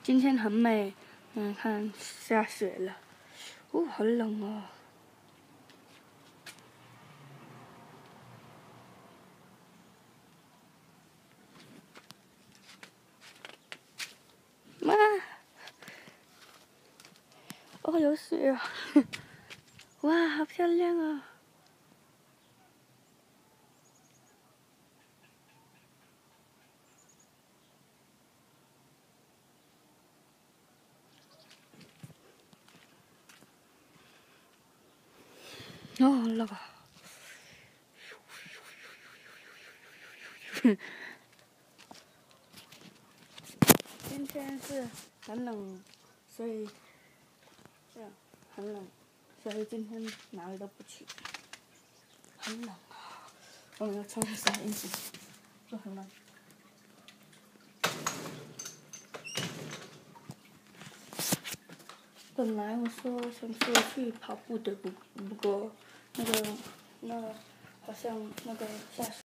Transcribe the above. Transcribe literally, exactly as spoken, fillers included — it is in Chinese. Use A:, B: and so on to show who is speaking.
A: 今天很美，嗯，看下雪了，哦，好冷哦。妈，哦，有雪啊！哇，好漂亮啊！哦，那个。今天是很冷，所以这样很冷，所以今天哪里都不去。很冷啊！我们要穿一下衣服，就很冷。本来我说想说去跑步的，不不过那个那好像那个下雪。